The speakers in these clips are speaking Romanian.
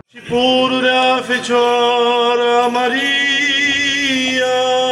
și pururea Fecioara Maria,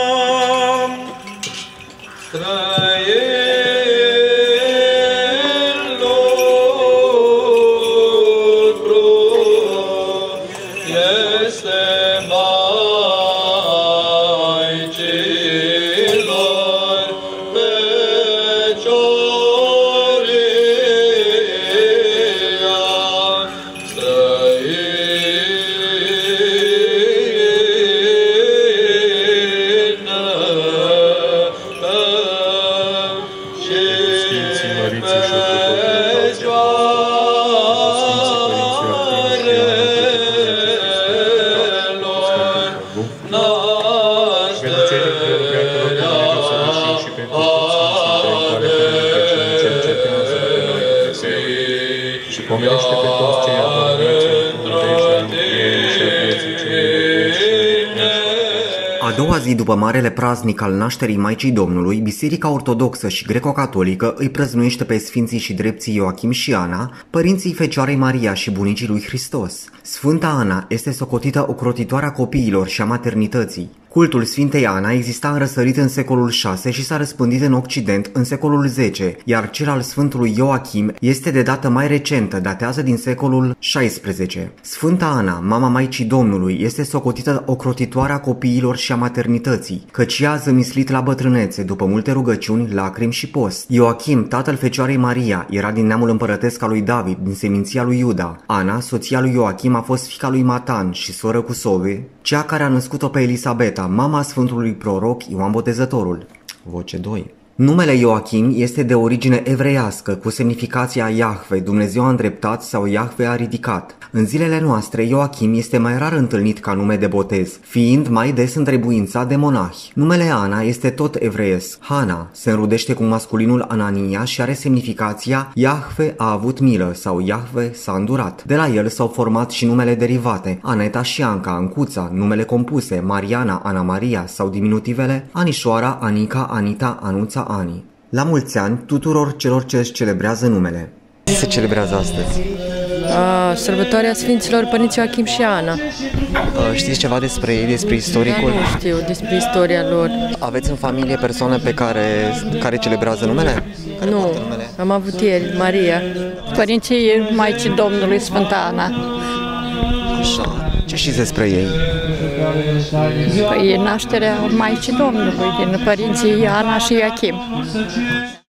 pomenește pe toți cei adormiți în vecii învierii și a vieții celei veșnice. A doua zi după marele praznic al nașterii Maicii Domnului, Biserica Ortodoxă și Greco-Catolică îi prăznuiește pe Sfinții și Drepții Ioachim și Ana, părinții Fecioarei Maria și bunicii lui Hristos. Sfânta Ana este socotită ocrotitoarea copiilor și a maternității. Cultul Sfintei Ana exista înrăsărit în secolul VI și s-a răspândit în Occident în secolul X, iar cel al Sfântului Ioachim este de dată mai recentă, datează din secolul XVI. Sfânta Ana, mama Maicii Domnului, este socotită ocrotitoarea copiilor și a maternității, căci ea a zămislit la bătrânețe după multe rugăciuni, lacrimi și post. Ioachim, tatăl Fecioarei Maria, era din neamul împărătesc al lui David, din seminția lui Iuda. Ana, soția lui Ioachim, a fost fiica lui Matan și soră cu Sove, cea care a născut-o pe Elisabeta, mama Sfântului Proroc Ioan Botezătorul. Voce 2. Numele Ioachim este de origine evreiască, cu semnificația Iahve, Dumnezeu a îndreptat sau Iahve a ridicat. În zilele noastre, Ioachim este mai rar întâlnit ca nume de botez, fiind mai des întrebuințat de monahi. Numele Ana este tot evreiesc. Hana se înrudește cu masculinul Anania și are semnificația Iahve a avut milă sau Iahve s-a îndurat. De la el s-au format și numele derivate, Aneta și Anca, Ancuța, numele compuse, Mariana, Ana Maria sau diminutivele Anișoara, Anica, Anita, Anuța, Ani. La mulți ani tuturor celor ce își celebrează numele. Ce se celebrează astăzi? Sărbătoarea Sfinților Părinți Ioachim și Ana. Știți ceva despre ei, despre istoricul? Nu știu despre istoria lor. Aveți în familie persoane pe care celebrează numele? Nu, am avut ieri, Maria. Părinții Maicii Domnului Sfânta Ana. Așa. Ce știți despre ei? Păi nașterea Maicii Domnului din părinții Ana și Ioachim.